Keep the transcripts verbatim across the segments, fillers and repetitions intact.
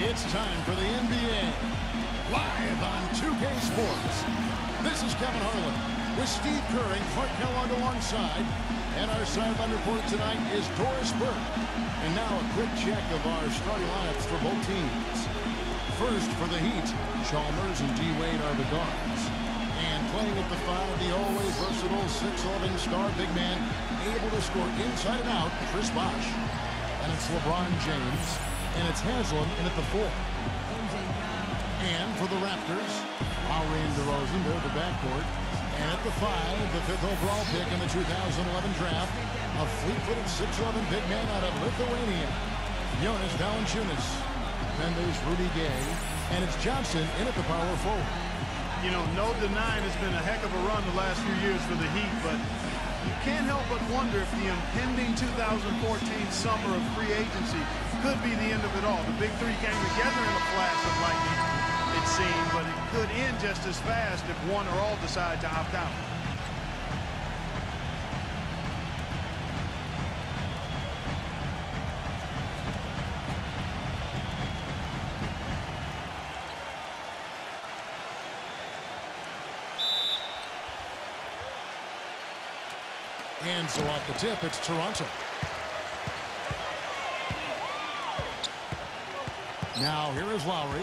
It's time for the N B A, live on two K Sports. This is Kevin Harlan with Steve Kerr and Clark Kellogg alongside. And our sideline report tonight is Doris Burke. And now a quick check of our starting lineups for both teams. First for the Heat, Chalmers and D-Wade are the guards. And playing at the five, the always versatile six eleven star big man, able to score inside and out, Chris Bosh. And it's LeBron James. And it's Haslam in at the four. And for the Raptors, Lowry and DeRozan, they're the backcourt. And at the five, the fifth overall pick in the two thousand eleven draft, a fleet-footed six eleven big man out of Lithuania, Jonas Valanciunas. Then there's Rudy Gay, and it's Johnson in at the power forward. You know, no denying it's been a heck of a run the last few years for the Heat, but you can't help but wonder if the impending two thousand fourteen summer of free agency could be the end of it all. The big three came together in a flash of lightning, it seemed, but it could end just as fast if one or all decide to opt out. And so off the tip, it's Toronto. Now here is Lowry.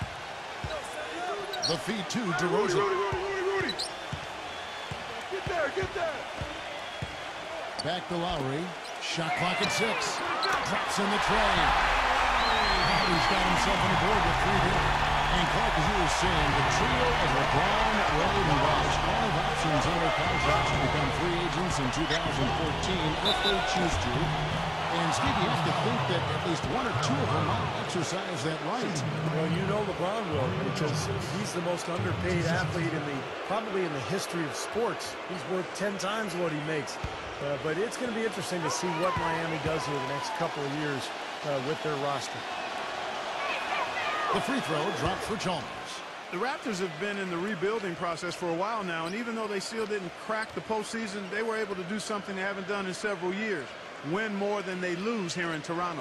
The feed to DeRozan. Rudy, Rudy, Rudy, Rudy. Get there, get there. Back to Lowry. Shot clock at six. Drops in the tray. Lowry's got himself on the board with three here. And Clark, as you were saying, the trio of LeBron, Wade, and Bosh all have options under contracts to become free agents in two thousand fourteen if they choose to. And Steve, you have to think that at least one or two of them might exercise that right. Well, you know LeBron will, because he's the most underpaid athlete in the probably in the history of sports. He's worth ten times what he makes. Uh, but it's going to be interesting to see what Miami does here the next couple of years uh, with their roster. The free throw dropped for Chalmers. The Raptors have been in the rebuilding process for a while now, and even though they still didn't crack the postseason, they were able to do something they haven't done in several years. Win more than they lose here in Toronto.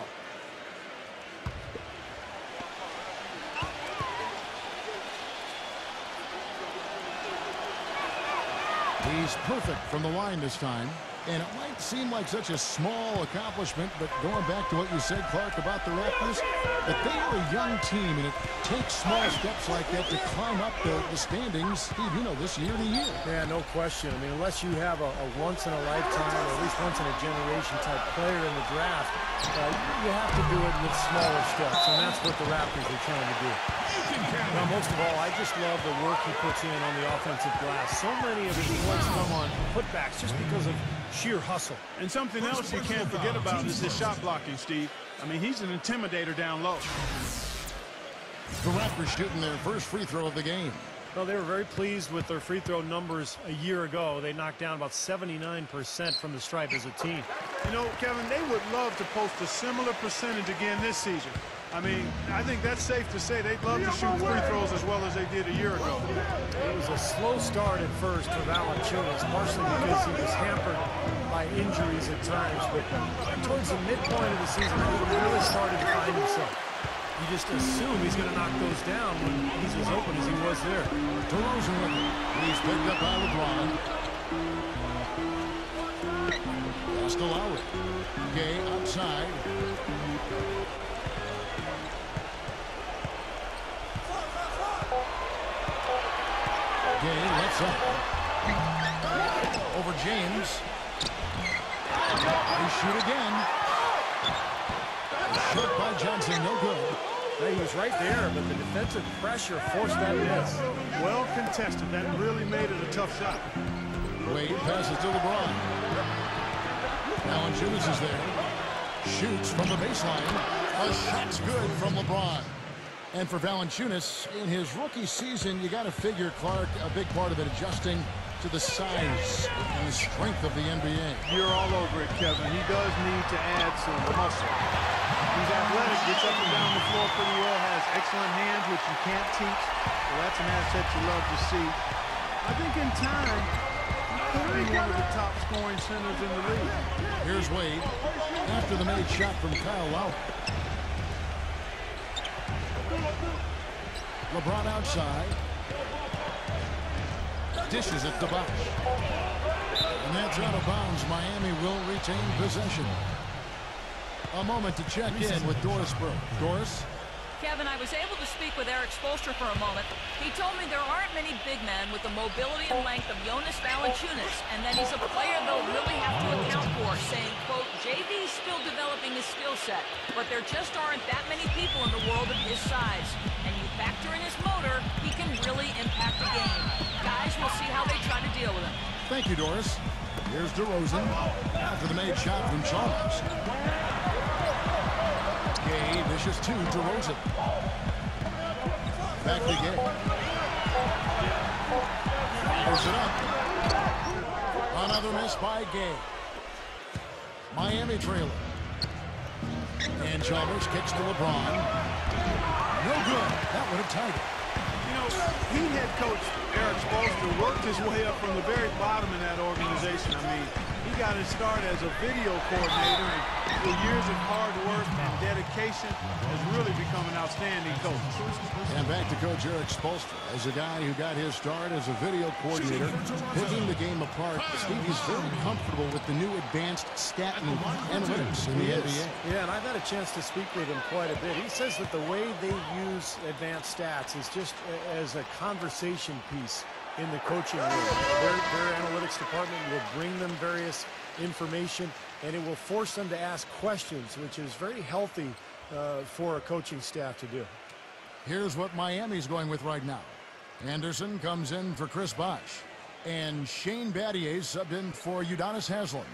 He's perfect from the line this time. And it might seem like such a small accomplishment, but going back to what you said, Clark, about the Raptors, that they are a young team, and it takes small steps like that to climb up the, the standings, Steve, you know, this year to year. Yeah, no question. I mean, unless you have a, a once-in-a-lifetime or at least once-in-a-generation type player in the draft, uh, you have to do it with smaller steps, and that's what the Raptors are trying to do. Now, most of all, I just love the work he puts in on the offensive glass. So many of his points come on putbacks just because of sheer hustle. And something else you can't forget about is his shot blocking, Steve. I mean, he's an intimidator down low. The Raptors shooting their first free throw of the game. Well, they were very pleased with their free throw numbers a year ago. They knocked down about seventy-nine percent from the stripe as a team. You know, Kevin, they would love to post a similar percentage again this season. I mean, I think that's safe to say they'd love to shoot free throws as well as they did a year ago. It was a slow start at first for Valanciunas, partially because he was hampered by injuries at times. But towards the midpoint of the season, he really started to find himself. You just assume he's going to knock those down when he's as open as he was there. DeRozan with it. He's picked up by LeBron. Pass to Lowry. Gay outside. Gay lets up. Over James. They shoot again. Shot by Johnson, no good. Yeah, he was right there, but the defensive pressure forced that miss. Well contested. That really made it a tough shot. Wade passes to LeBron. Valanciunas is there. Shoots from the baseline. A shot's good from LeBron. And for Valanciunas, in his rookie season, you got to figure, Clark, a big part of it adjusting to the size and the strength of the N B A. You're all over it, Kevin. He does need to add some muscle. He's athletic, gets up and down the floor pretty well, has excellent hands, which you can't teach. Well, that's an asset you love to see. I think in time, he could be one of the top scoring centers in the league. Here's Wade after the made shot from Kyle Lowry. LeBron outside. Dishes it to Bosh. And that's out of bounds. Miami will retain possession. A moment to check in with Doris Burke. Doris? Kevin, I was able to speak with Eric Spoelstra for a moment. He told me there aren't many big men with the mobility and length of Jonas Valanciunas, and that he's a player they'll really have to account for, saying, quote, J V's still developing his skill set, but there just aren't that many people in the world of his size. And you factor in his motor, he can really impact the game. Guys, we'll see how they try to deal with him. Thank you, Doris. Here's DeRozan after the made shot from Chalmers. Gay dishes to DeRozan. Back to Gay. Fires it up. Another miss by Gay. Miami trailer. And Chalmers kicks to LeBron. No good. That would have tied it. You know, Heat head coach Eric Spoelstra worked his way up from the very bottom in that organization. I mean, he got his start as a video coordinator, and through years of hard work and dedication has really become an outstanding coach. And back to Coach Eric Spoelstra. As a guy who got his start as a video coordinator, picking the game apart, Steve, he's very comfortable with the new advanced stat and analytics in the N B A. Yeah, and I've had a chance to speak with him quite a bit. He says that the way they use advanced stats is just as a conversation piece in the coaching room. Their, their analytics department will bring them various information, and it will force them to ask questions, which is very healthy uh, for a coaching staff to do. Here's what Miami's going with right now. Anderson comes in for Chris Bosh, and Shane Battier subbed in for Udonis Haslem.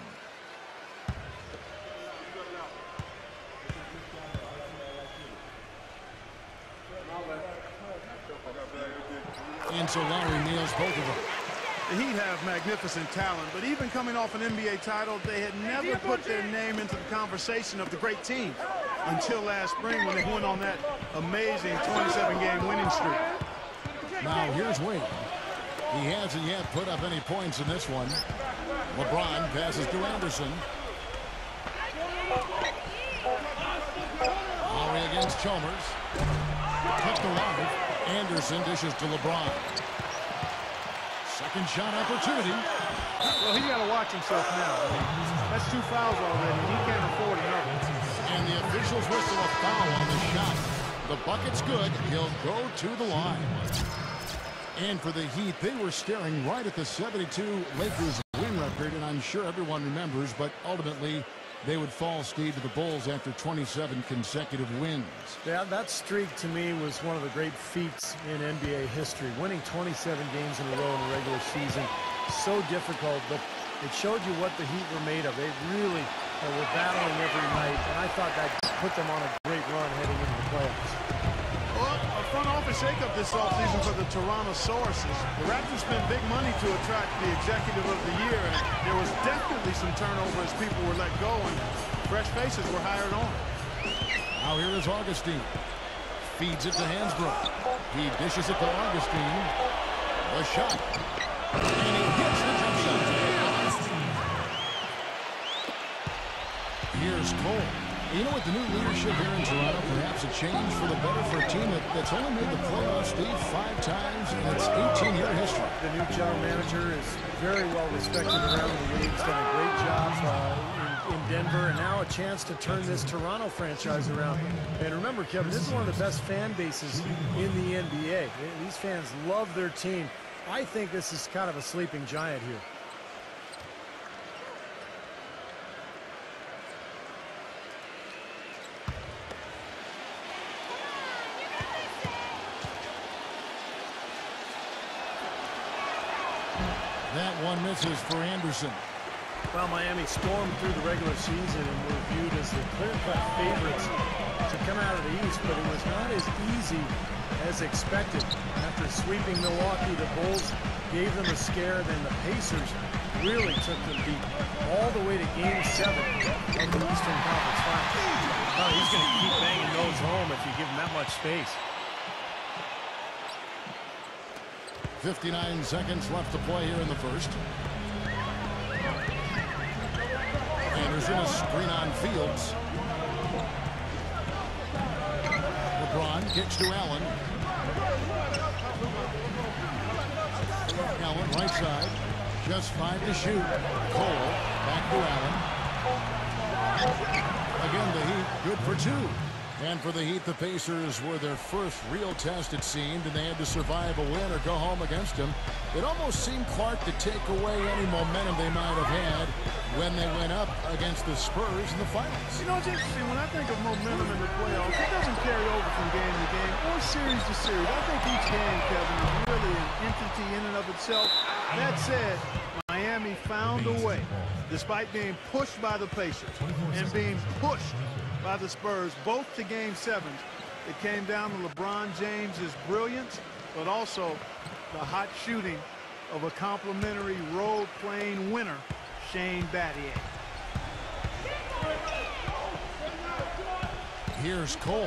And so Lowry nails both of them. The Heat have magnificent talent, but even coming off an N B A title, they had never put their name into the conversation of the great team until last spring when they went on that amazing twenty-seven game winning streak. Now here's Wade. He hasn't yet put up any points in this one. LeBron passes to Anderson. Lowry against Chalmers. Kept alive. Anderson dishes to LeBron. Second shot opportunity. Well, he got to watch himself now. I mean, that's two fouls already. He can't afford another. And the officials whistle a foul on the shot. The bucket's good. He'll go to the line. And for the Heat, they were staring right at the seventy-two Lakers win record, and I'm sure everyone remembers, but ultimately they would fall, Steve, to the Bulls after twenty-seven consecutive wins. Yeah, that streak to me was one of the great feats in N B A history. Winning twenty-seven games in a row in the regular season, so difficult, but it showed you what the Heat were made of. They really uh, were battling every night, and I thought that put them on a great run heading into the playoffs. Well, a front office shakeup this offseason for the Toronto Sources. The Raptors spent big money to attract the executive of the year, and there was definitely some turnover as people were let go and fresh faces were hired on. Now here is Augustine. Feeds it to Hansbrough. He dishes it to Augustine. A shot. And he gets the jump shot. Here's Cole. You know what, the new leadership here in Toronto, perhaps a change for the better for a team that, that's only made the playoffs, Steve, five times in its eighteen year history. The new general manager is very well respected around the league. He's done a great job uh, in, in Denver, and now a chance to turn this Toronto franchise around. And remember, Kevin, this is one of the best fan bases in the N B A. These fans love their team. I think this is kind of a sleeping giant here. That one misses for Anderson. Well, Miami stormed through the regular season and were viewed as the clear-cut favorites to come out of the East, but it was not as easy as expected. After sweeping Milwaukee, the Bulls gave them a scare, then the Pacers really took them deep all the way to Game seven of the Eastern Conference Finals. Oh, he's going to keep banging those home if you give him that much space. fifty-nine seconds left to play here in the first. Anderson, a screen on Fields. LeBron kicks to Allen. right side. Just five to shoot. Cole back to Allen. Again, the Heat good for two. And for the Heat, the Pacers were their first real test, it seemed, and they had to survive a win or go home against them. It almost seemed, Clark, to take away any momentum they might have had when they went up against the Spurs in the finals. You know, it's interesting. When I think of momentum in the playoffs, it doesn't carry over from game to game or series to series. I think each game, Kevin, is really an entity in and of itself. That said, Miami found a way, despite being pushed by the Pacers and being pushed by the Spurs, both to game sevens. It came down to LeBron James's brilliance, but also the hot shooting of a complimentary role-playing winner, Shane Battier. Here's Cole.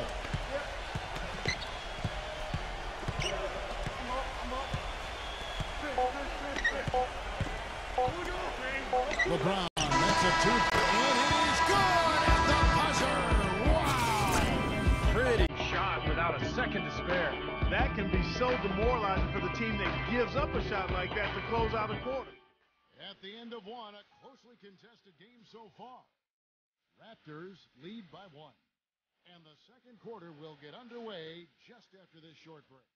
LeBron, that's a two, and he's good at the buzzer. Wow! Pretty shot without a second to spare. That can be so demoralizing for the team that gives up a shot like that to close out a quarter. At the end of one, a closely contested game so far. Raptors lead by one. And the second quarter will get underway just after this short break.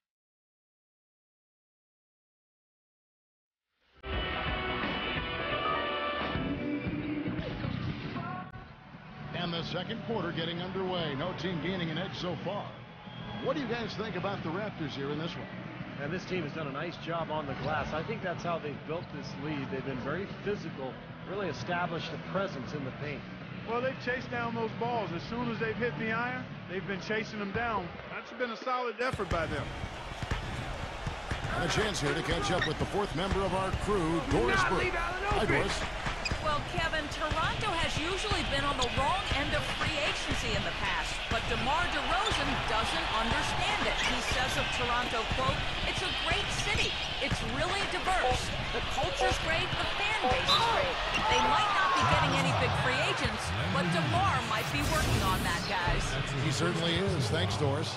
And the second quarter getting underway. No team gaining an edge so far. What do you guys think about the Raptors here in this one? And this team has done a nice job on the glass. I think that's how they've built this lead. They've been very physical, really established a presence in the paint. Well, they've chased down those balls. As soon as they've hit the iron, they've been chasing them down. That's been a solid effort by them. And a chance here to catch up with the fourth member of our crew, Doris Burke. Hi, Doris. Well, Kevin, Toronto has usually been on the wrong end of free agency in the past, but DeMar DeRozan doesn't understand it. He says of Toronto, quote, "It's a great city. It's really diverse. The culture's great. The fan base is great. They might not be getting any big free agents, but DeMar might be working on that, guys." He certainly is. Thanks, Doris.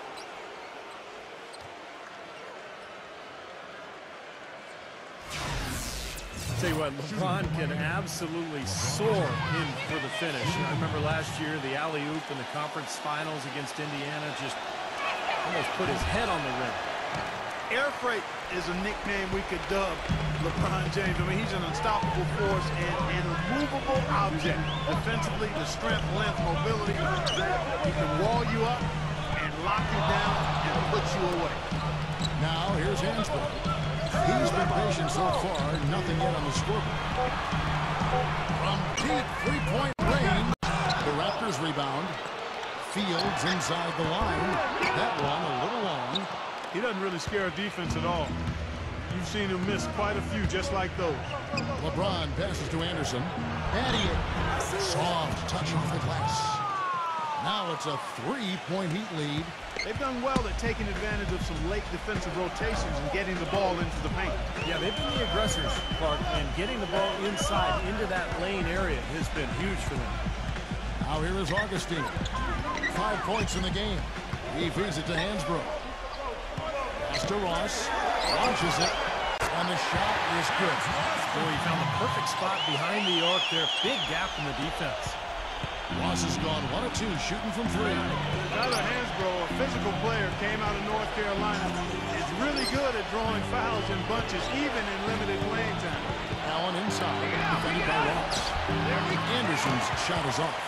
Tell you what, LeBron can absolutely soar in for the finish. I remember last year the alley-oop in the conference finals against Indiana, just almost put his head on the rim. Air freight is a nickname we could dub LeBron James. I mean, he's an unstoppable force and an immovable object. Defensively, the strength, length, mobility. He can wall you up and lock you down and put you away. Now, here's Hansbrough. He's been patient so far, nothing yet on the scoreboard. From deep three-point range, the Raptors rebound. Fields inside the line. That one a little long. He doesn't really scare a defense at all. You've seen him miss quite a few just like those. LeBron passes to Anderson. Battier. Soft touch off the glass. Now it's a three-point Heat lead. They've done well at taking advantage of some late defensive rotations and getting the ball into the paint. Yeah, they've been the aggressors, Clark, and getting the ball inside into that lane area has been huge for them. Now here is Augustine. Five points in the game. He feeds it to Hansbrough. Pass to Ross. Launches it. And the shot is good. Boy, he found the perfect spot behind the arc there. Big gap in the defense. Ross has gone one of two, shooting from three. Another Hansbrough, a physical player, came out of North Carolina. Is really good at drawing fouls in bunches, even in limited playing time. Allen inside, defended by Ross. Anderson's shot is off.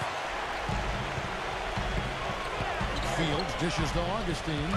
Fields dishes to Augustine.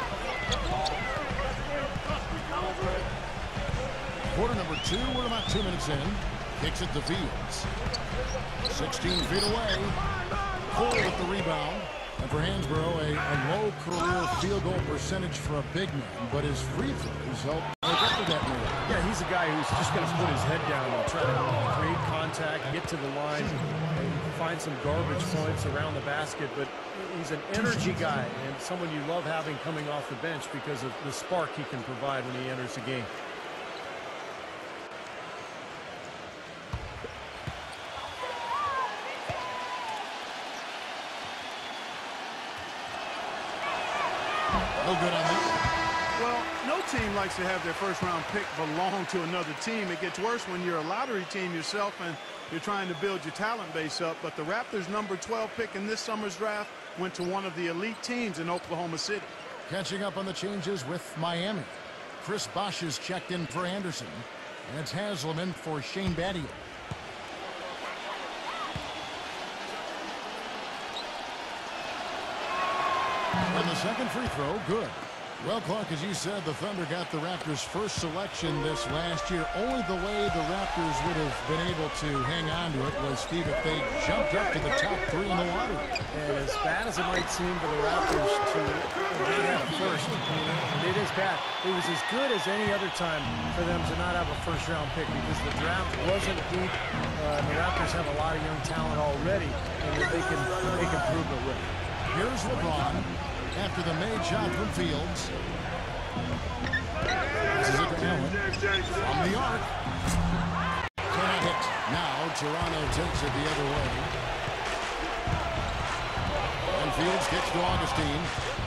Quarter number two, we're about two minutes in. Kicks it to Fields. sixteen feet away. Cole with the rebound. And for Hansbrough, a, a low career field goal percentage for a big man, but his free throws help make up for that move. Yeah, he's a guy who's just going to put his head down and try to create contact, get to the line, and find some garbage points around the basket. But he's an energy guy and someone you love having coming off the bench because of the spark he can provide when he enters the game. No good on that. Well, no team likes to have their first-round pick belong to another team. It gets worse when you're a lottery team yourself and you're trying to build your talent base up. But the Raptors' number twelve pick in this summer's draft went to one of the elite teams in Oklahoma City. Catching up on the changes with Miami. Chris Bosh is checked in for Anderson. And it's Hasleman for Shane Battier. And the second free throw, good. Well, Clark, as you said, the Thunder got the Raptors' first selection this last year. Only the way the Raptors would have been able to hang on to it was, Steve, if they jumped up to the top three in the lottery. And as bad as it might seem for the Raptors to not have a first, and it is bad, it was as good as any other time for them to not have a first-round pick because the draft wasn't deep. Uh, and the Raptors have a lot of young talent already, and that they can make improvement with. Here's LeBron after the made shot from Fields. This is it to Allen from the arc. Cannot hit. Now Toronto takes it the other way. And Fields kicks to Augustine.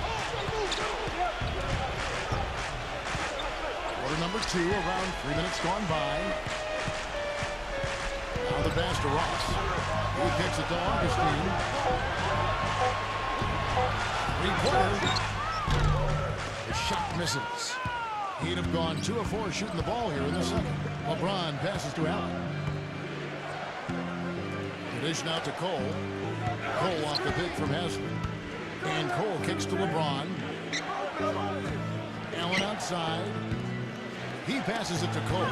Quarter number two, around three minutes gone by. Now the pass to Ross. He kicks it to Augustine. Three-pointer. The shot misses. He'd have gone two of four shooting the ball here in the second. LeBron passes to Allen. The dish now to Cole. Cole off the pick from Haslam. And Cole kicks to LeBron. Allen outside. He passes it to Cole.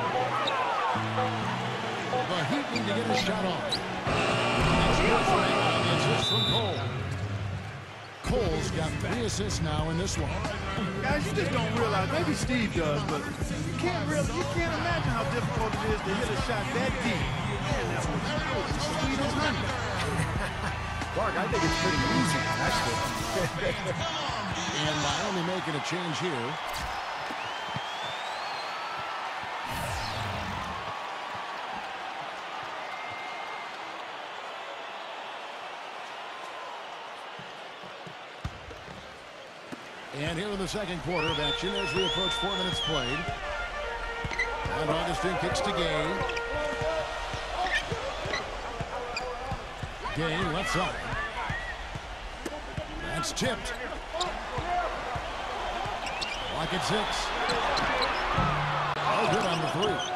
The Heat need to get a shot off. That's good for Allen. It's just from Cole. Cole's got three assists now in this one. Guys, you just don't realize, maybe Steve does, but you can't really, you can't imagine how difficult it is to hit a shot that deep. Man, that was sweet as honey. Clark, I think it's pretty easy, actually. And Miami making a change here. And here in the second quarter of action as we approach four minutes played. And Augustine kicks to Gay. Gay left side. That's tipped. Lock at six. Oh, good on the three.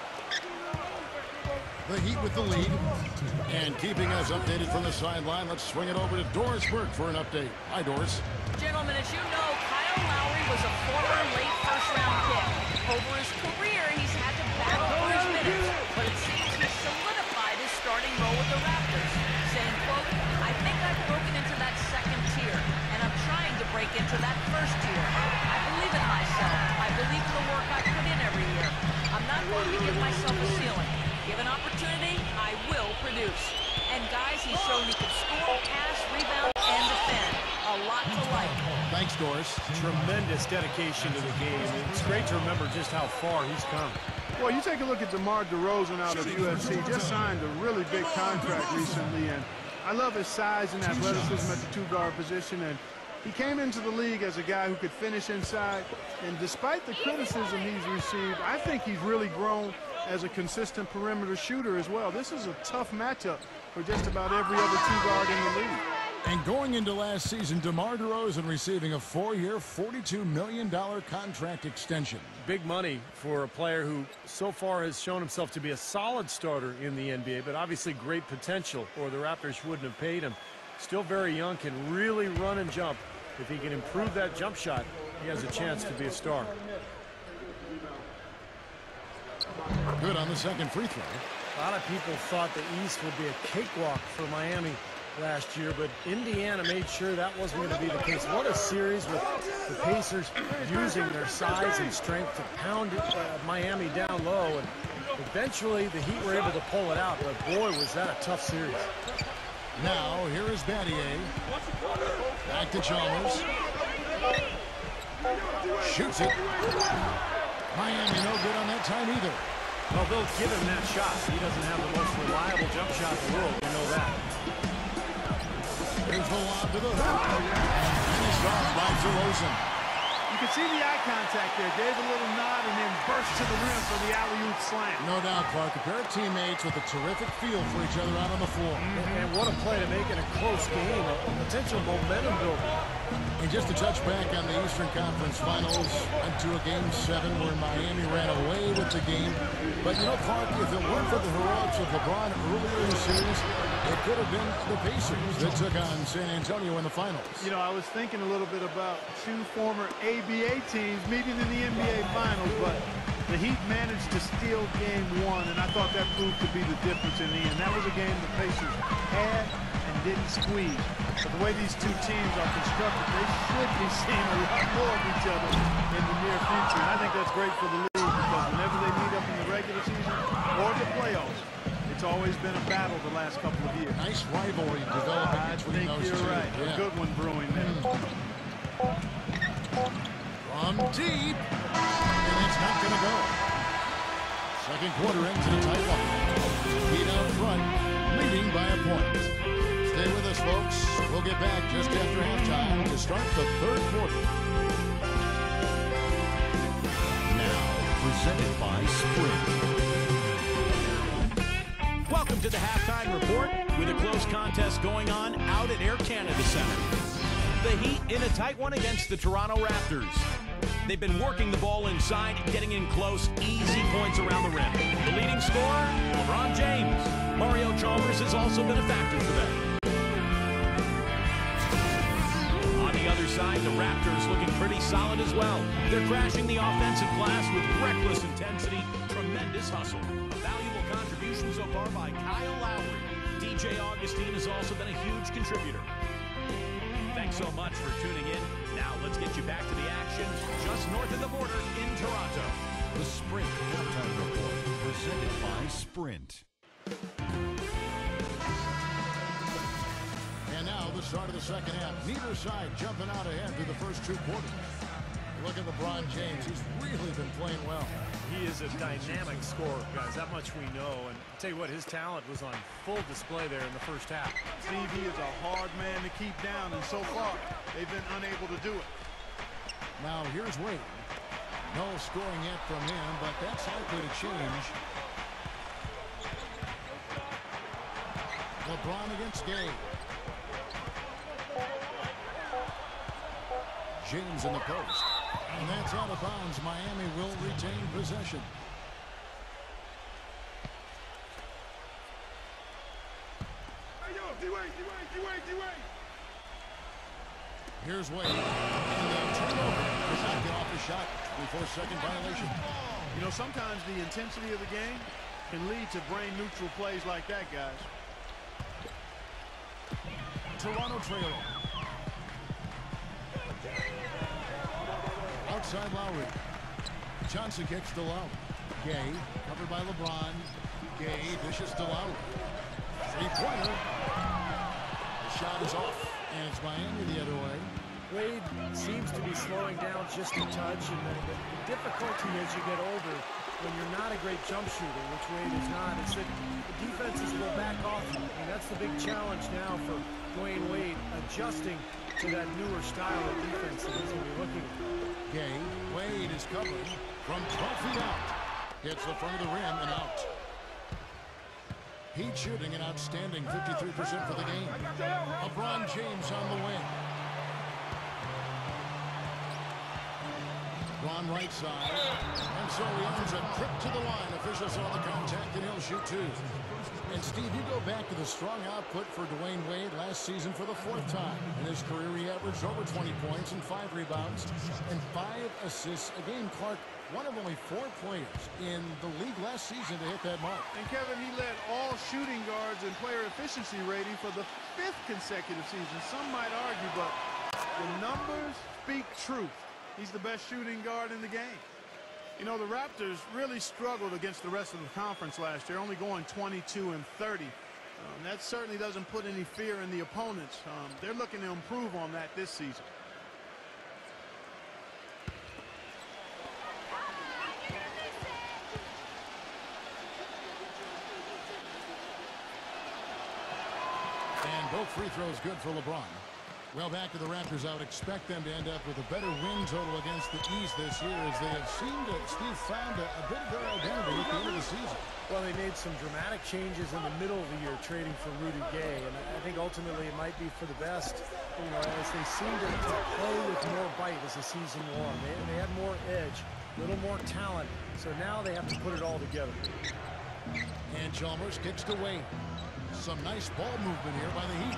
The Heat with the lead. And keeping us updated from the sideline, let's swing it over to Doris Burke for an update. Hi, Doris. Gentlemen, as you know, Kyle Lowry was a former late first-round pick. Over his career, he's had to battle for his minutes, but it seems he's solidified his starting role with the Raptors, saying, quote, I think I've broken into that second tier, and I'm trying to break into that first tier. I believe in myself. I believe in the work I put in every year. I'm not going to give myself a ceiling. Given opportunity, I will produce. And guys, he's shown he can score, pass, rebound, and defend. A lot to like. Thanks, Doris. Tremendous dedication to the game. It's great to remember just how far he's come. Well, you take a look at DeMar DeRozan out of U S C. Just signed a really big contract recently, and I love his size and athleticism at the two-guard position. And he came into the league as a guy who could finish inside. And despite the criticism he's received, I think he's really grown as a consistent perimeter shooter as well. This is a tough matchup for just about every other two-guard in the league. And going into last season, DeMar DeRozan receiving a four-year, forty-two million dollar contract extension. Big money for a player who so far has shown himself to be a solid starter in the N B A, but obviously great potential, or the Raptors wouldn't have paid him. Still very young, can really run and jump. If he can improve that jump shot, he has a chance to be a star. Good on the second free throw. A lot of people thought the East would be a cakewalk for Miami last year, but Indiana made sure that wasn't going to be the case. What a series with the Pacers using their size and strength to pound uh, Miami down low, and eventually the Heat were able to pull it out, but boy, was that a tough series. Now, here is Battier. Back to Chalmers. Shoots it. Miami no good on that time either. Well, they'll give him that shot. He doesn't have the most reliable jump shot in the world. We know that. Here's the lob to the hoop. Finished off by DeRozan. You could see the eye contact there. Gave a little nod and then burst to the rim for the alley-oop slam. No doubt, Clark. A pair of teammates with a terrific feel for each other out on the floor. Mm-hmm. And what a play to make it a close game, a potential momentum builder. And just to touch back on the Eastern Conference Finals, went to a game seven where Miami ran away with the game. But, you know, Clark, if it weren't for the heroics of LeBron earlier in the series, it could have been the Pacers that took on San Antonio in the finals. You know, I was thinking a little bit about two former A B A teams meeting in the N B A Finals, but the Heat managed to steal game one, and I thought that proved to be the difference in the end. That was a game the Pacers had and didn't squeeze. But the way these two teams are constructed, they should be seeing a lot more of each other in the near future. And I think that's great for the league because whenever they meet up in the regular season or the playoffs, it's always been a battle the last couple of years. Nice rivalry developing I between think those you're two. right. Yeah. A good one brewing there. From deep, and it's not going to go. Second quarter into the tight one. Heat out front, leading by a point. Stay with us, folks. We'll get back just after halftime to start the third quarter. Now, presented by Sprint. Welcome to the halftime report with a close contest going on out at Air Canada Center. The Heat in a tight one against the Toronto Raptors. They've been working the ball inside, getting in close, easy points around the rim. The leading scorer, LeBron James. Mario Chalmers has also been a factor for them. On the other side, the Raptors looking pretty solid as well. They're crashing the offensive glass with reckless intensity, tremendous hustle. A valuable contribution so far by Kyle Lowry. D J Augustine has also been a huge contributor. Thanks so much for tuning in. Now let's get you back to the action just north of the border in Toronto. The Sprint Halftime Report, presented by Sprint. And now the start of the second half. Neither side jumping out ahead through the first two quarters. Look at LeBron James. He's really been playing well. He is a dynamic scorer, guys. That much we know. And I'll tell you what, his talent was on full display there in the first half. Steve, he is a hard man to keep down, and so far, they've been unable to do it. Now, here's Wade. No scoring yet from him, but that's likely to change. LeBron against Gay. James in the post. And that's out of bounds. Miami will retain possession. Hey, yo, D-Wade, D-Wade, D-Wade, D-Wade. Here's Wade. And the turnover does not get off the shot. twenty-four second violation. You know, sometimes the intensity of the game can lead to brain-neutral plays like that, guys. Toronto trailing. Outside Lowry. Johnson kicks to Lowry. Gay, covered by LeBron. Gay dishes to Lowry. Three-pointer. The shot is off, and it's Miami the other way. Wade seems to be slowing down just a touch, and the, the, the difficulty as you get older, when you're not a great jump shooter, which Wade is not, is that the defenses will back off you. And that's the big challenge now for Dwayne Wade, adjusting to that newer style of defense that he's going to be looking at. Gay, Wade is covered from twelve feet out. Hits the front of the rim and out. Heat shooting an outstanding fifty-three percent for the game. LeBron James on the wing. LeBron right side. And so he earns a trip to the line. Officials saw the contact and he'll shoot two. And Steve, you go back to the strong output for Dwayne Wade last season for the fourth time. In his career, he averaged over twenty points and five rebounds and five assists a game. Clark, one of only four players in the league last season to hit that mark. And Kevin, he led all shooting guards in player efficiency rating for the fifth consecutive season. Some might argue, but the numbers speak truth. He's the best shooting guard in the game. You know, the Raptors really struggled against the rest of the conference last year, only going twenty-two and thirty. Um, that certainly doesn't put any fear in the opponents. Um, they're looking to improve on that this season. And both free throws good for LeBron. Well, back to the Raptors, I would expect them to end up with a better win total against the East this year, as they have seemed to, Steve, found a, a bit of their identity at the end of the season. Well, they made some dramatic changes in the middle of the year, trading for Rudy Gay, and I think ultimately it might be for the best, you know, as they seem to, to play with more bite as the season wore on. They, they had more edge, a little more talent, so now they have to put it all together. And Chalmers kicks to Wade. Some nice ball movement here by the Heat.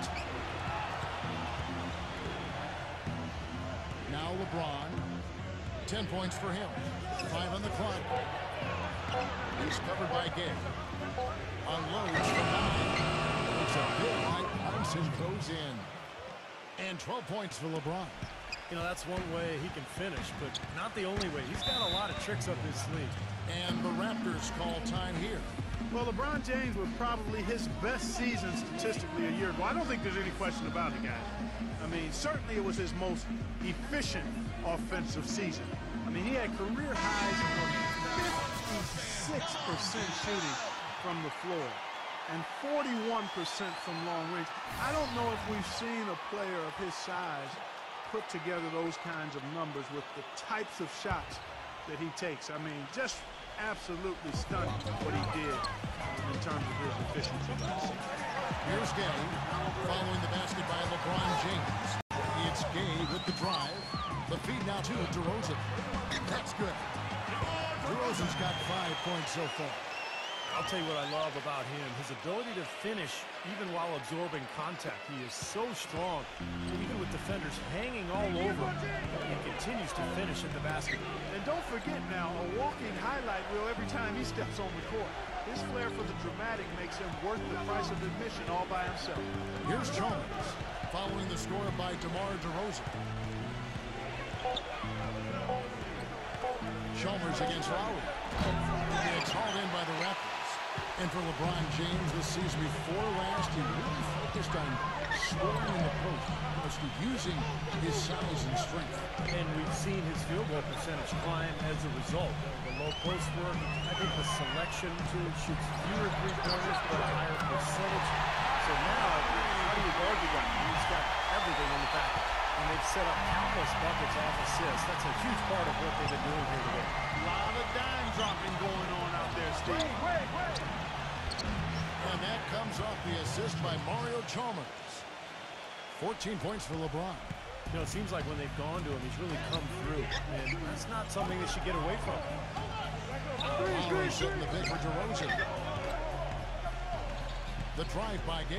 Now LeBron, ten points for him, five on the clock. He's covered by Gay. Unloads from nine. It's a big high pass and goes in. And twelve points for LeBron. You know, that's one way he can finish, but not the only way. He's got a lot of tricks up his sleeve. And the Raptors call time here. Well, LeBron James was probably his best season statistically a year ago. I don't think there's any question about it, guys. I mean, certainly it was his most efficient offensive season. I mean, he had career highs of fifty-six percent shooting from the floor and forty-one percent from long range. I don't know if we've seen a player of his size put together those kinds of numbers with the types of shots that he takes. I mean, just absolutely stunning what he did in terms of his efficiency last season. Here's Gay, following the basket by LeBron James. It's Gay with the drive. The feed now to DeRozan. That's good. DeRozan's got five points so far. I'll tell you what I love about him, his ability to finish even while absorbing contact. He is so strong, even with defenders hanging all over him, he continues to finish at the basket. And don't forget now, a walking highlight reel every time he steps on the court. His flair for the dramatic makes him worth the price of admission all by himself. Here's Chalmers, following the score by DeMar DeRozan. Chalmers against Lowry. It's hauled in by the Raptors. And for LeBron James this season before last, he really focused on scoring in the post, almost using his size and strength. And we've seen his field goal percentage climb as a result. The low post work, I think the selection to shoot fewer three-pointers but a higher percentage. So now, how do you guard the guy? He's got everything in the back. And they've set up countless buckets off assists. That's a huge part of what they've been doing here today. A lot of dime dropping going on out there, Steve. Wait, wait, wait. And that comes off the assist by Mario Chalmers. fourteen points for LeBron. You know, it seems like when they've gone to him, he's really come through. And that's not something they should get away from. Lowry setting the pick for DeRozan. The drive by Gay.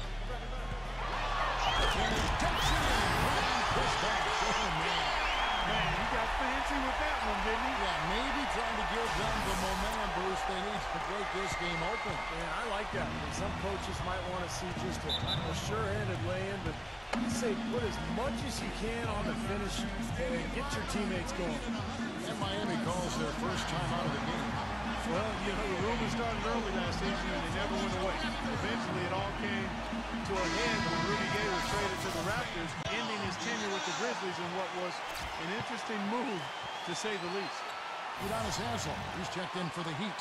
And he dumps it in. Brown push back. Oh, man. Man, he got fancy with that one, didn't he? Yeah, maybe trying to give them the momentum boost they need to break this game open. Yeah, I like that. And some coaches might want to see just a, a sure-handed lay-in, but I say put as much as you can on the finish and get your teammates going. And Miami calls their first time out of the game. Well, you know, the rumors started early last season, and they never went away. Eventually, it all came to a head when Rudy Gay was traded to the Raptors, ending his tenure with the Grizzlies in what was an interesting move, to say the least. Udonis Haslem, he's checked in for the Heat.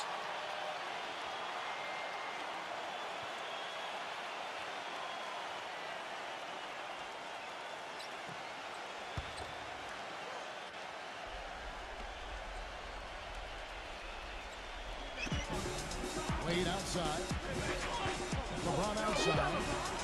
Wade outside. LeBron outside.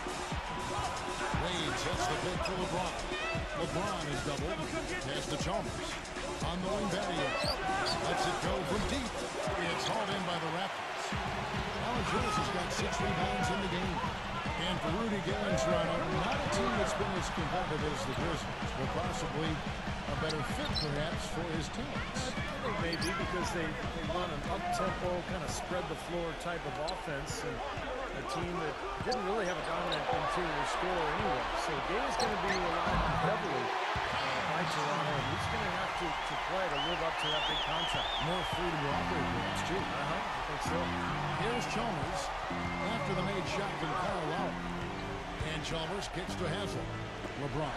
Wade sets the pick for LeBron. LeBron is doubled. Pass to Chalmers. On the wing barrier. Lets it go from deep. It's hauled in by the Raptors. Alan Jones has got six rebounds in the game. And for Rudy Gay in Toronto, not a team that's been as competitive as the Grizzlies, but possibly a better fit, perhaps, for his talents. Maybe because they, they run an up-tempo, kind of spread-the-floor type of offense, and a team that didn't really have a dominant interior scorer anyway. So Gay is going to be relied on heavily uh, by Toronto, and he's going to have to, to play to live up to that big contract. More freedom to operate with, too. Uh-huh, I think so. Here's Chalmers after the made shot from Kyle Lowry. And Chalmers kicks to Haslem. LeBron.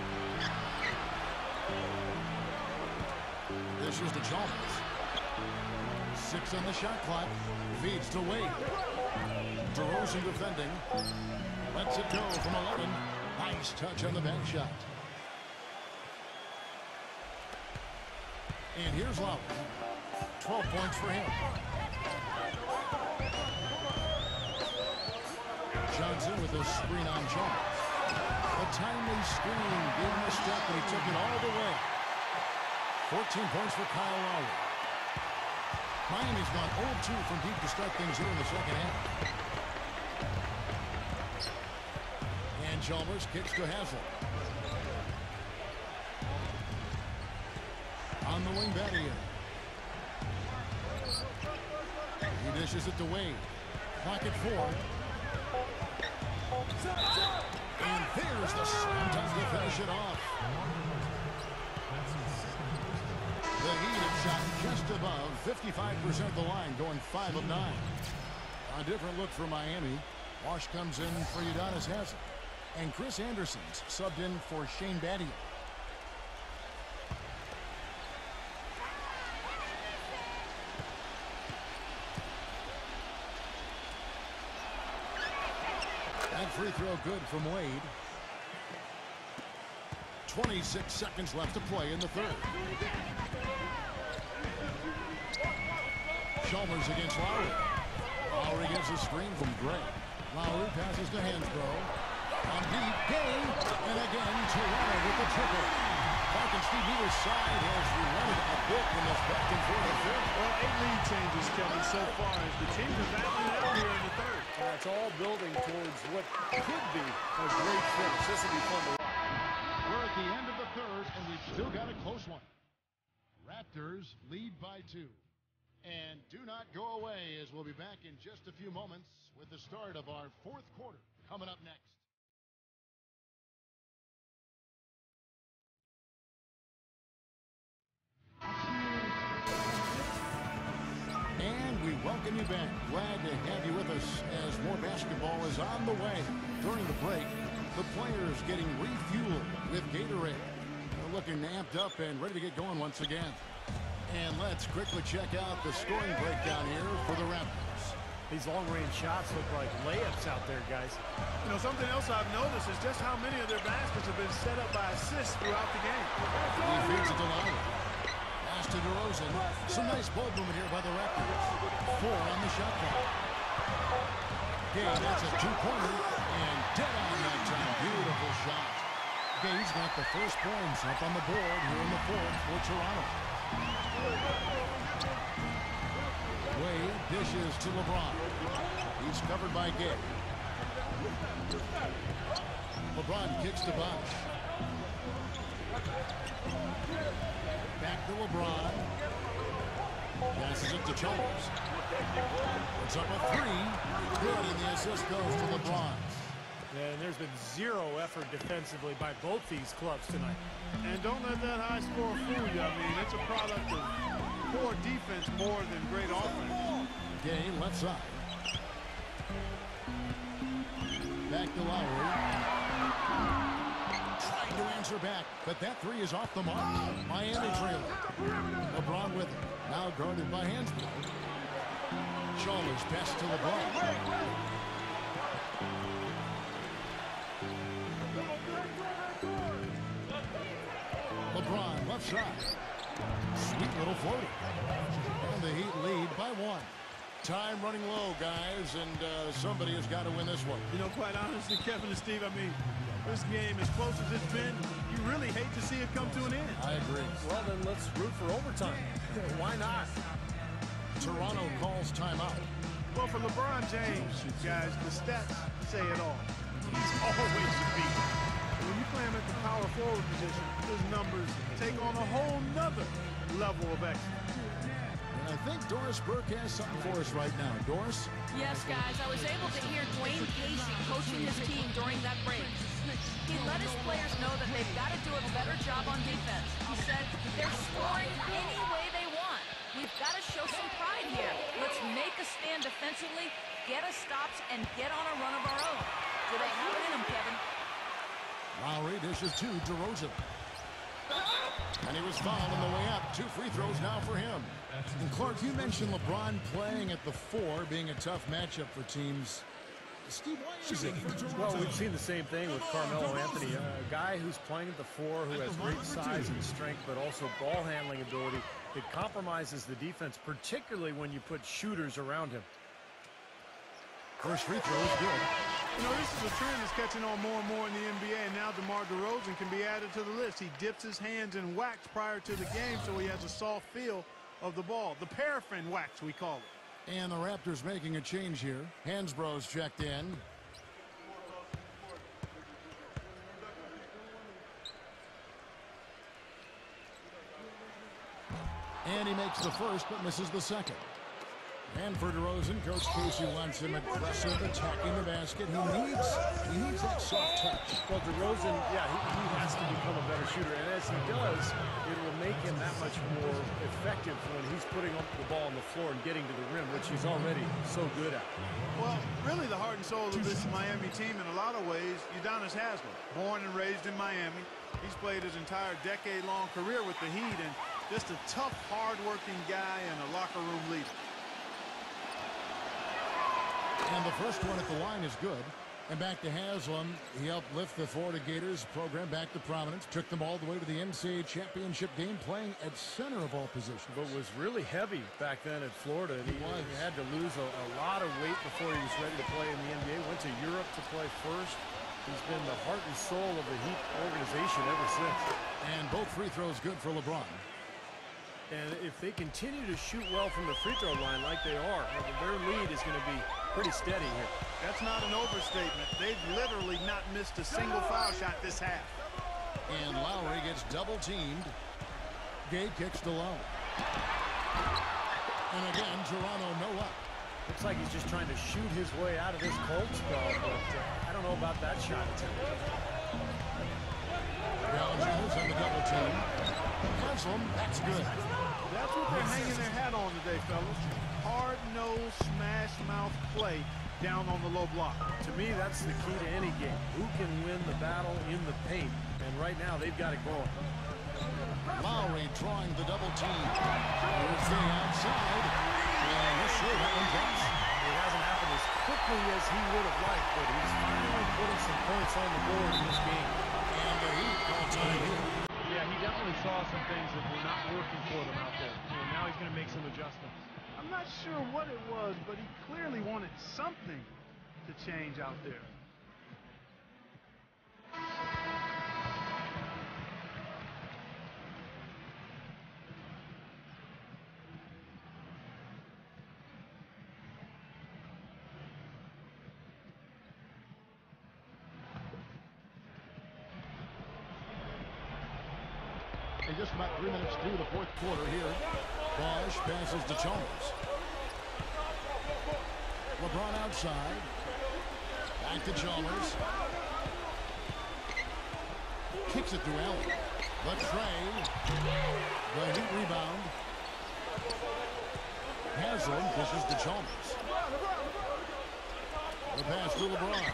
This is to Chalmers. Six on the shot clock. Feeds to Wade. DeRozan defending. Lets it go from eleven. Nice touch on the back shot. And here's Lowry. twelve points for him. Johnson with a screen on Jones. A timely screen gave him a step, and he took it all the way. fourteen points for Kyle Lowry. Miami's gone oh two from deep to start things here in the second half. And Chalmers kicks to Haslem. On the wing, Battier. He dishes it to Wade. Clock at four. And there's the slam dunk to finish it off. The Heat have shot just above fifty-five percent of the line, going five of nine. A different look for Miami. Wash comes in for Udonis Haslem. And Chris Anderson's subbed in for Shane Battier. That free throw good from Wade. twenty-six seconds left to play in the third. Chalmers against Lowry. Lowry gets a screen from Gray. Lowry passes to Hansbrough. On deep, Gay, and again Toronto with the triple. Back and Steve Neal's side has relented a bit in this back and forth affair. Well, eight lead changes, Kevin, so far as the teams are battling out here in the third. Uh, it's all building towards what could be a great finish. This will be fun to watch. We're at the end of the third, and we've still got a close one. Raptors lead by two. And do not go away, as we'll be back in just a few moments with the start of our fourth quarter coming up next. And we welcome you back. Glad to have you with us as more basketball is on the way. During the break, the players getting refueled with Gatorade. They're looking amped up and ready to get going once again. And let's quickly check out the scoring breakdown here for the Raptors. These long-range shots look like layups out there, guys. You know, something else I've noticed is just how many of their baskets have been set up by assists throughout the game. He feeds it to Lowry. Pass to DeRozan. Some nice ball movement here by the Raptors. Four on the shot clock. Gay, that's a two-pointer, and dead on that time. Beautiful shot. Gay's got the first points up on the board here in the fourth for Toronto. Wade dishes to LeBron. He's covered by Gay. LeBron kicks to Bosh. Back to LeBron. Passes it to Chalmers. It's up a three. Good, and the assist goes to LeBron. And there's been zero effort defensively by both these clubs tonight. And don't let that high score fool you. I mean, it's a product of poor defense more than great offense. Gay left side. Back to Lowry. Trying to answer back, but that three is off the mark. Miami trailing. LeBron with it. Now guarded by Hansbrough. Chalmers pass to LeBron. LeBron left side. Sweet little floater. And the Heat lead by one. Time running low, guys, and uh, somebody has got to win this one. You know, quite honestly, Kevin and Steve, I mean, this game, as close as it's been, you really hate to see it come to an end. I agree. Well, then let's root for overtime. Why not? Toronto calls timeout. Well, for LeBron James, guys, the stats say it all. He's always a beat. When you play him at the power forward position, his numbers take on a whole nother level of excellence. And I think Doris Burke has something for us right now. Doris? Yes, guys, I was able to hear Dwayne Casey coaching his team during that break. He let his players know that they've got to do a better job on defense. He said they're scoring any way they want. We've got to show some pride here. Let's make a stand defensively, get us stops, and get on a run of our own. Do they have it in them, Kevin? Lowry dishes to DeRozan. And he was fouled on the way up. Two free throws now for him. And Clark, you mentioned LeBron playing at the four being a tough matchup for teams Steve, why is it? Well, we've seen the same thing with Carmelo Anthony, a guy who's playing at the four, who has great size and strength, but also ball handling ability. It compromises the defense, particularly when you put shooters around him. First free throw is good. You know, this is a trend that's catching on more and more in the N B A, and now DeMar DeRozan can be added to the list. He dips his hands in wax prior to the game, so he has a soft feel of the ball. The paraffin wax, we call it. And the Raptors making a change here. Hansbrough's checked in. And he makes the first, but misses the second. And for DeRozan, Coach Casey wants him aggressive, attacking the basket. He needs, he needs that soft touch. Well, DeRozan, yeah, he, he has to become a better shooter. And as he does, it will make him that much more effective when he's putting up the ball on the floor and getting to the rim, which he's already so good at. Well, really the heart and soul of this Miami team in a lot of ways, Udonis Haslem. Born and raised in Miami. He's played his entire decade-long career with the Heat, and just a tough, hard-working guy and a locker room leader. And the first one at the line is good. And back to Haslem. He helped lift the Florida Gators program back to prominence. Took them all the way to the N C A A championship game, playing at center of all positions. But was really heavy back then at Florida. And he, was. he had to lose a, a lot of weight before he was ready to play in the N B A. Went to Europe to play first. He's been the heart and soul of the Heat organization ever since. And both free throws good for LeBron. And if they continue to shoot well from the free throw line like they are, their lead is going to be pretty steady here. That's not an overstatement. They've literally not missed a single foul shot this half. And Lowry gets double teamed. Gay kicks to Lowe. And again, Toronto no up. Looks like he's just trying to shoot his way out of this cold spell, but uh, I don't know about that shot attempt. Jones on the double team. Haslem, that's good. That's what they're hanging their hat on today, fellas. Hard-nosed, smash-mouth play down on the low block. To me, that's the key to any game. Who can win the battle in the paint? And right now, they've got it going. Lowry drawing the double team. Here's the outside. And this sure that one drops. It hasn't happened as quickly as he would have liked, but he's finally putting some points on the board in this game. And the Heat call time here. Yeah, he definitely saw some things that were not working for them out there. And now he's going to make some adjustments. I'm not sure what it was, but he clearly wanted something to change out there. And just about three minutes through the fourth quarter here. Bosch passes to Chalmers. LeBron outside. Back to Chalmers. Kicks it to Allen. The tray. The Heat rebound. Haslem pushes to Chalmers. The pass to LeBron.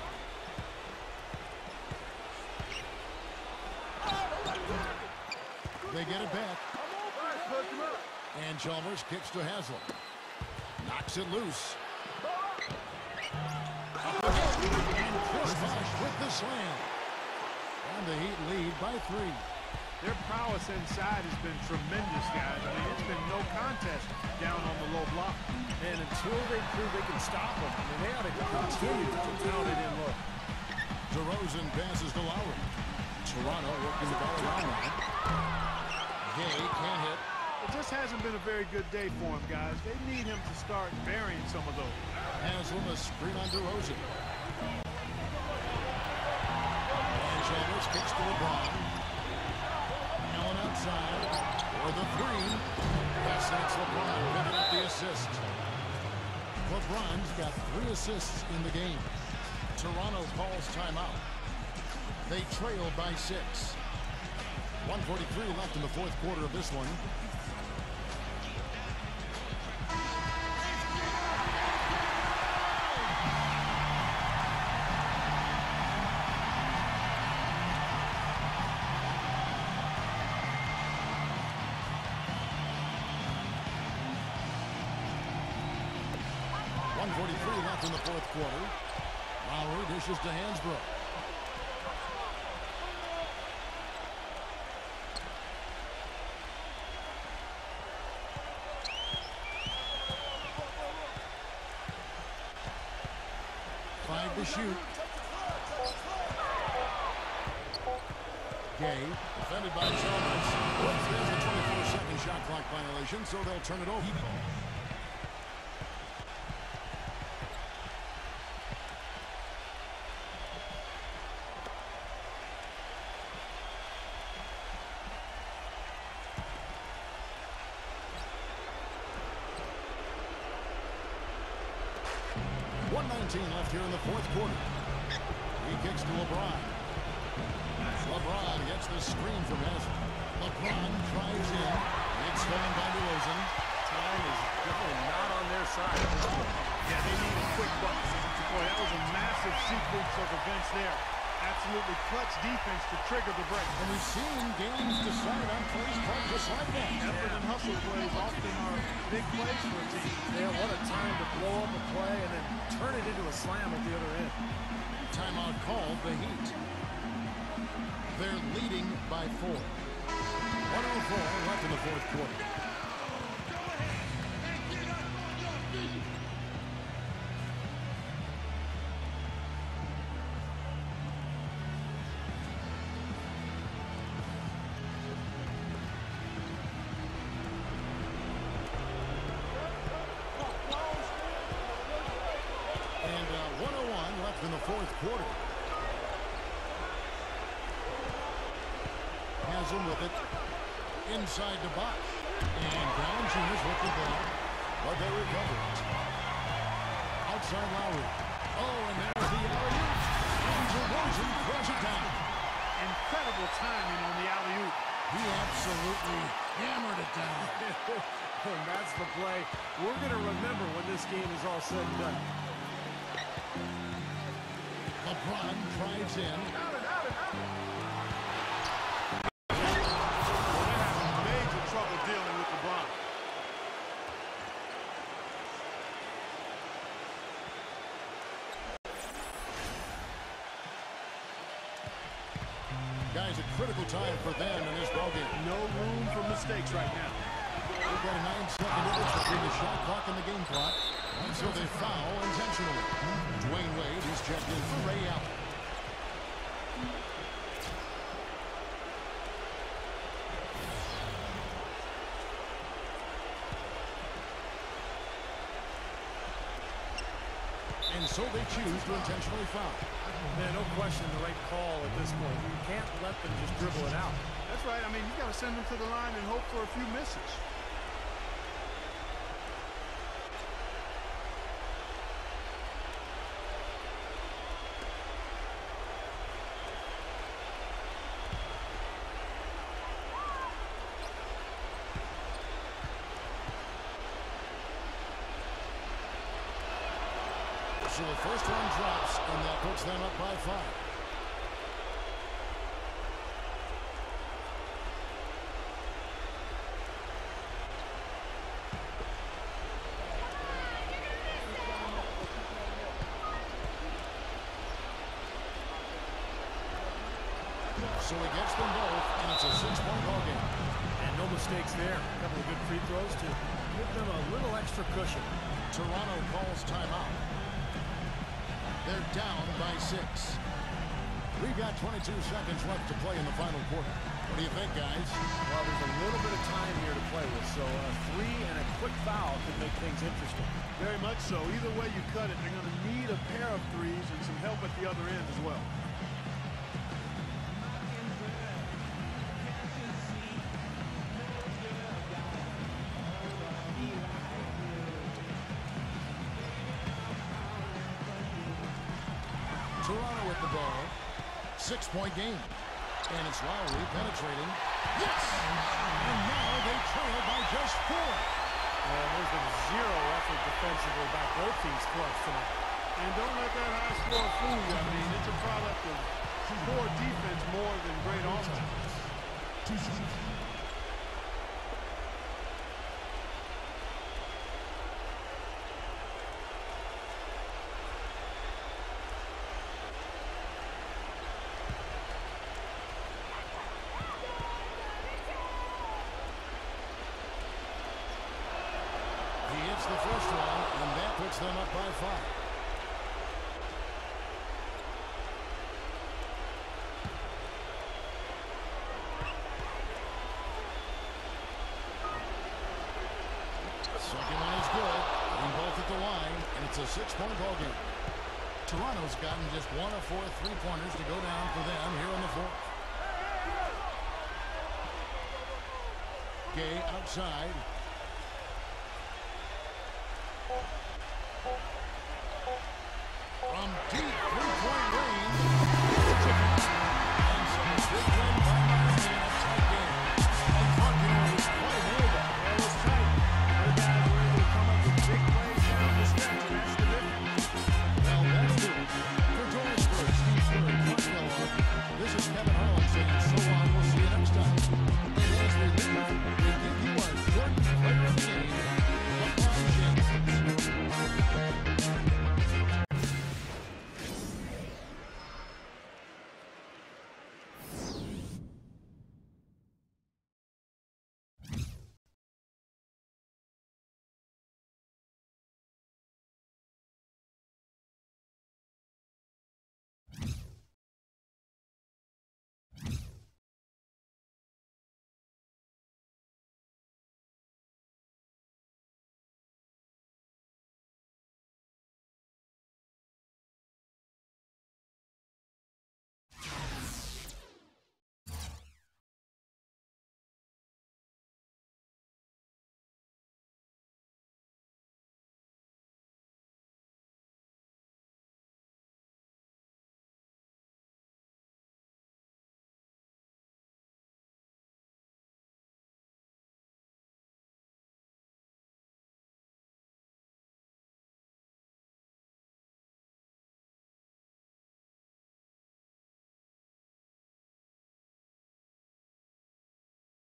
They get it back. And Chalmers kicks to Haslem. Knocks it loose. And Chris Bosh with the slam. And the Heat lead by three. Their prowess inside has been tremendous, guys. I mean, it's been no contest down on the low block. And until they prove they can stop them, I mean, they ought to continue to pound it in low. DeRozan passes to Lowry. Toronto working the ball around line. Gay can't hit. It just hasn't been a very good day for him, guys. They need him to start burying some of those. Haslem a screen on DeRozan. And Chalmers kicks to LeBron. Allen outside for the three. Yes, that's LeBron picking up the assist. LeBron's got three assists in the game. Toronto calls timeout. They trail by six. one forty-three left in the fourth quarter of this one. one forty-three left in the fourth quarter. Lowry dishes to Hansbrough. Five to shoot. Gay, defended by Chalmers. Oops, there's a twenty-four second shot clock violation, so they'll turn it over. one nineteen left here in the fourth quarter. He kicks to LeBron. LeBron gets the screen from Hazard. LeBron drives in. It's stolen by DeRozan. Time is definitely not on their side. Yeah, they need a quick buck. Boy, that was a massive sequence of events there. Absolutely clutch defense to trigger the break. And we've seen games decided on plays called just like that. Effort and hustle plays often are big plays for a team. Yeah, what a time to blow up a play and then turn it into a slam at the other end. Timeout called, the Heat. They're leading by four. one oh four left in the fourth quarter. And uh, one oh one left in the fourth quarter. Has him with it inside the box. And Brown Junior's with the ball, but they recover it. Outside Lowry. Oh, and there's the alley-oop. And DeRozan throws it down. Incredible timing on the alley-oop. He absolutely hammered it down. And that's the play we're going to remember when this game is all said and done. LeBron drives in. Major trouble dealing with LeBron. Guys, a critical time for them in this ballgame. No room for mistakes right now. We've got a nine-second difference between the shot clock and the game clock. And so they foul intentionally. Dwayne Wade is checked in for Ray Allen. And so they choose to intentionally foul. Man, no question the right call at this point. You can't let them just dribble it out. That's right. I mean, you got to send them to the line and hope for a few misses. So the first one drops, and that puts them up by five. So he gets them both, and it's a six-point ball game. And no mistakes there. A couple of good free throws to give them a little extra cushion. Toronto calls timeout. They're down by six. We've got twenty-two seconds left to play in the final quarter. What do you think, guys? Well, there's a little bit of time here to play with, so a three and a quick foul could make things interesting. Very much so. Either way you cut it, they're going to need a pair of threes and some help at the other end as well. Toronto with the ball. Six-point game. And it's Lowry penetrating. Yes! And now they trail by just four. And there's been zero effort defensively by both these clubs tonight. And don't let that high score fool you. I mean, it's a product of poor defense more than great offense. puts them up by five. Second one is good. Hitting both at the line, and it's a six-point ball game. Toronto's gotten just one of four three-pointers to go down for them here in the fourth. Gay outside. From deep